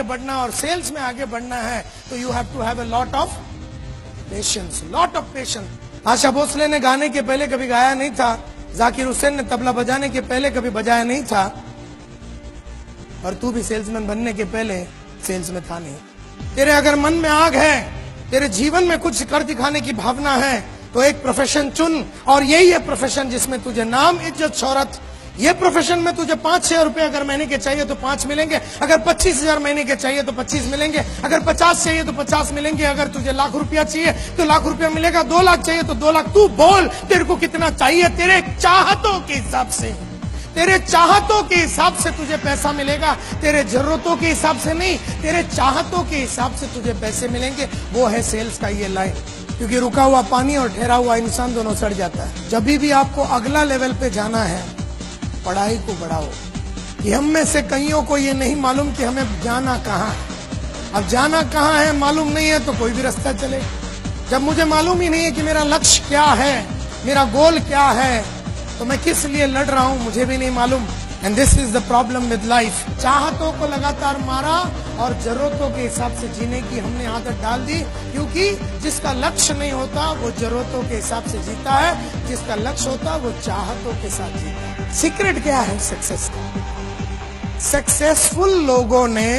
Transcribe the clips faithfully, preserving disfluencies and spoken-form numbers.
बढ़ना और सेल्स में आगे बढ़ना है तो you have to have a lot of patience, lot of patience. Asha Bhosle ने गाने के पहले कभी गाया नहीं था, जाकिर हुसैन ने तबला बजाने के पहले कभी बजाया नहीं था, और तू भी सेल्समैन बनने के पहले सेल्स में था नहीं। तेरे अगर मन में आग है, तेरे जीवन में कुछ कर दिखाने की भावना है, तो एक प्रोफेशन चुन, और यही है प्रोफेशन जिसमें तुझे नाम, इज्जत, शोहरत, ये प्रोफेशन में तुझे पांच छह रुपए अगर महीने के चाहिए तो पांच मिलेंगे, अगर पच्चीस हजार महीने के चाहिए तो पच्चीस मिलेंगे, अगर पचास चाहिए तो पचास मिलेंगे, अगर तुझे लाख रुपया चाहिए तो लाख रुपया मिलेगा, दो लाख चाहिए तो दो लाख। तू बोल तेरे को कितना चाहिए, तेरे चाहतों के हिसाब से, तेरे चाहतों के हिसाब से तुझे पैसा मिलेगा, तेरे जरूरतों के हिसाब से नहीं, तेरे चाहतों के हिसाब से तुझे पैसे मिलेंगे। वो है सेल्स का ये लाइन, क्योंकि रुका हुआ पानी और ठहरा हुआ इंसान दोनों सड़ जाता है। जब भी आपको अगला लेवल पे जाना है, पढ़ाई को बढ़ाओ। कि हम में से कईयों को ये नहीं मालूम कि हमें जाना कहाँ है। अब जाना कहाँ है मालूम नहीं है तो कोई भी रास्ता चले। जब मुझे मालूम ही नहीं है कि मेरा लक्ष्य क्या है, मेरा गोल क्या है, तो मैं किस लिए लड़ रहा हूं मुझे भी नहीं मालूम। And this is the problem with life. चाहतों को लगातार मारा और जरूरतों के हिसाब से जीने की हमने आदत डाल दी, क्योंकि जिसका लक्ष्य नहीं होता वो जरूरतों के हिसाब से जीता है, जिसका लक्ष्य होता वो चाहतों के साथ जीता है। सीक्रेट क्या है सक्सेस का? सक्सेसफुल लोगों ने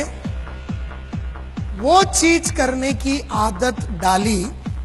वो चीज करने की आदत डाली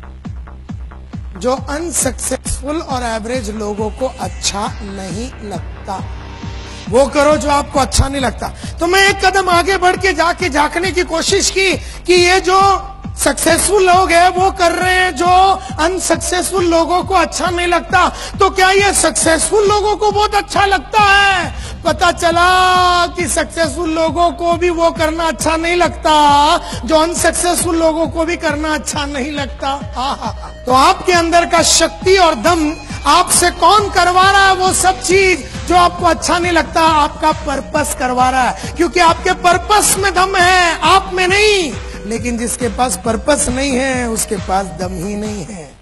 जो अनसक्सेसफुल और एवरेज लोगों को अच्छा नहीं लगता। वो करो जो आपको अच्छा नहीं लगता। तो मैं एक कदम आगे बढ़ के जाके झांकने की कोशिश की कि ये जो सक्सेसफुल लोग हैं वो कर रहे हैं जो अनसक्सेसफुल लोगों को अच्छा नहीं लगता, तो क्या ये सक्सेसफुल लोगों को बहुत अच्छा लगता है? पता चला कि सक्सेसफुल लोगों को भी वो करना अच्छा नहीं लगता जो अनसक्सेसफुल लोगों को भी करना अच्छा नहीं लगता। तो आपके अंदर का शक्ति और दम आपसे कौन करवा रहा है वो सब चीज जो आपको अच्छा नहीं लगता? आपका पर्पस करवा रहा है, क्योंकि आपके पर्पस में दम है, आप में नहीं। लेकिन जिसके पास पर्पस नहीं है उसके पास दम ही नहीं है।